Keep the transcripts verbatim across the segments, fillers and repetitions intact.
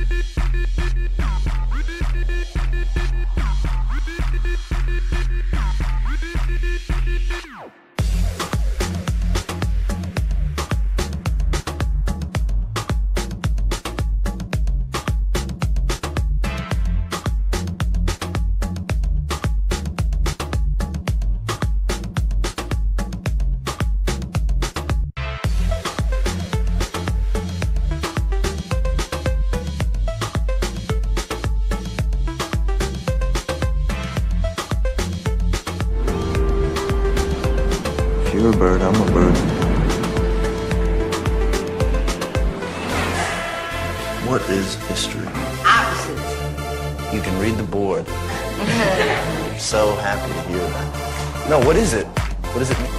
You're a bird, I'm a bird. What is history? Opposites. You can read the board. I'm so happy to hear that. No, what is it? What does it mean?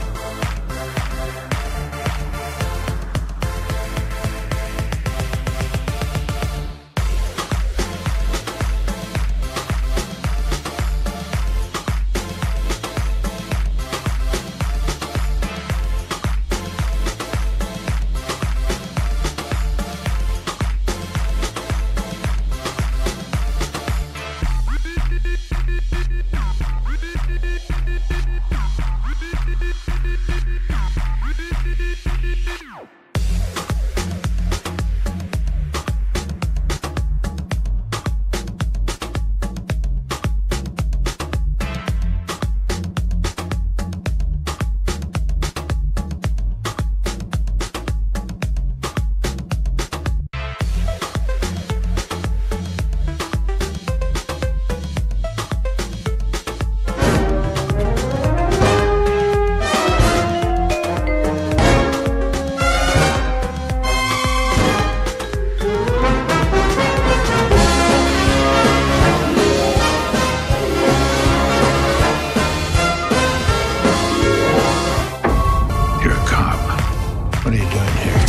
What are you doing here?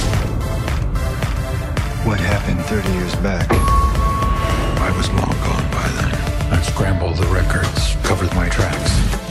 What happened thirty years back? I was long gone by then. I scrambled the records, covered my tracks.